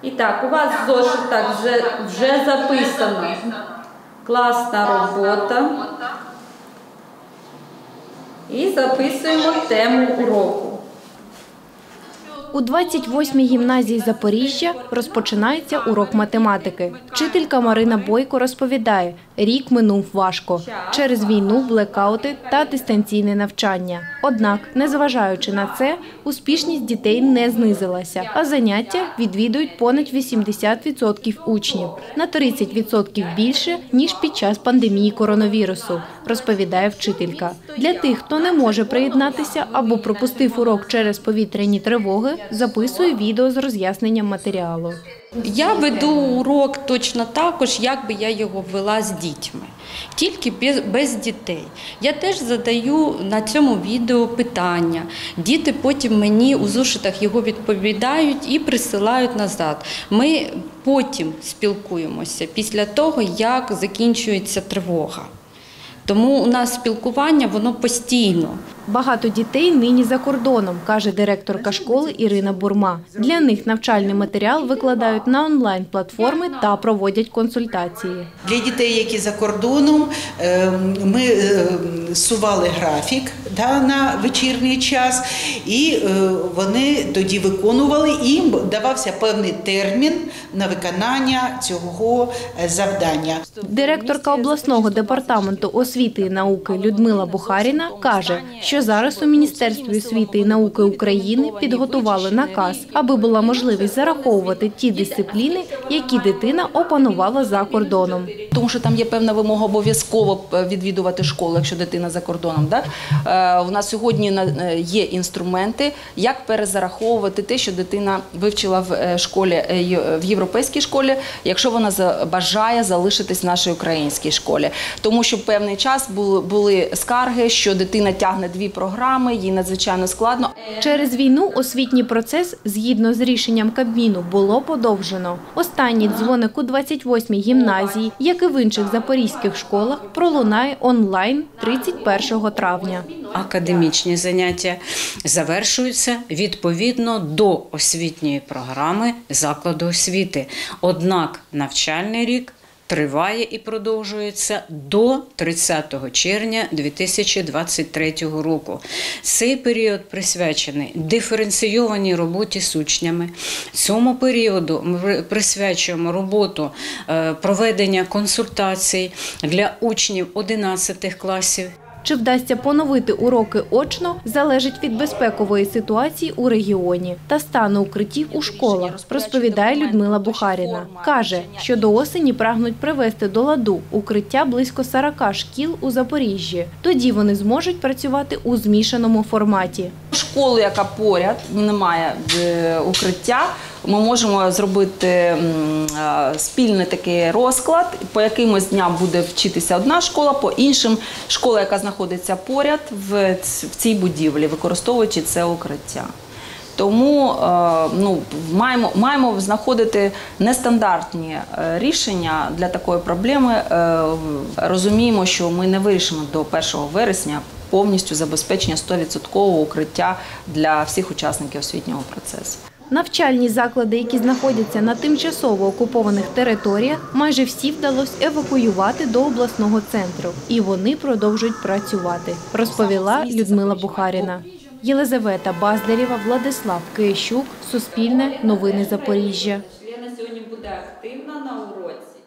І так, у вас в зошитах вже записано класна робота. І записуємо тему уроку. У 28-й гімназії Запоріжжя розпочинається урок математики. Вчителька Марина Бойко розповідає, рік минув важко через війну, блекаути та дистанційне навчання. Однак, незважаючи на це, успішність дітей не знизилася, а заняття відвідують понад 80% учнів, на 30% більше, ніж під час пандемії коронавірусу, розповідає вчителька. Для тих, хто не може приєднатися або пропустив урок через повітряні тривоги, записує відео з роз'ясненням матеріалу. Я веду урок точно також, як би я його вела з дітьми, тільки без дітей. Я теж задаю на цьому відео питання. Діти потім мені у зошитах його відповідають і присилають назад. Ми потім спілкуємося після того, як закінчується тривога. Тому у нас спілкування, воно постійно. Багато дітей нині за кордоном, каже директорка школи Ірина Бурма. Для них навчальний матеріал викладають на онлайн-платформи та проводять консультації. Для дітей, які за кордоном, ми сували графік на вечірній час, і вони тоді виконували, і їм давався певний термін на виконання цього завдання. Директорка обласного департаменту освіти і науки Людмила Бухаріна каже, що зараз у Міністерстві освіти і науки України підготували наказ, аби була можливість зараховувати ті дисципліни, які дитина опанувала за кордоном. Тому що там є певна вимога обов'язково відвідувати школу, якщо дитина за кордоном. У нас сьогодні є інструменти, як перезараховувати те, що дитина вивчила в школі, в європейській школі, якщо вона бажає залишитись в нашій українській школі. Тому що певний час були скарги, що дитина тягне дві програми, їй надзвичайно складно. Через війну освітній процес, згідно з рішенням Кабміну, було подовжено. Останній дзвоник у 28-й гімназії, як і в інших запорізьких школах, пролунає онлайн 31 травня. Академічні заняття завершуються відповідно до освітньої програми закладу освіти. Однак навчальний рік триває і продовжується до 30 червня 2023 року. Цей період присвячений диференційованій роботі з учнями. Цьому періоду ми присвячуємо роботу проведення консультацій для учнів 11 класів. Чи вдасться поновити уроки очно, залежить від безпекової ситуації у регіоні та стану укриттів у школах, розповідає Людмила Бухаріна. Каже, що до осені прагнуть привести до ладу укриття близько 40 шкіл у Запоріжжі. Тоді вони зможуть працювати у змішаному форматі. Школу, яка поряд, немає укриття, ми можемо зробити спільний такий розклад, по якимось дням буде вчитися одна школа, по іншим школа, яка знаходиться поряд в цій будівлі, використовуючи це укриття. Тому маємо знаходити нестандартні рішення для такої проблеми. Розуміємо, що ми не вирішимо до 1 вересня повністю забезпечення 100% укриття для всіх учасників освітнього процесу. Навчальні заклади, які знаходяться на тимчасово окупованих територіях, майже всі вдалося евакуювати до обласного центру. І вони продовжують працювати, розповіла Людмила Бухаріна. Єлизавета Баздарєва, Владислав Киящук, Суспільне, Новини Запоріжжя. Лена сьогодні буде активна на уроці.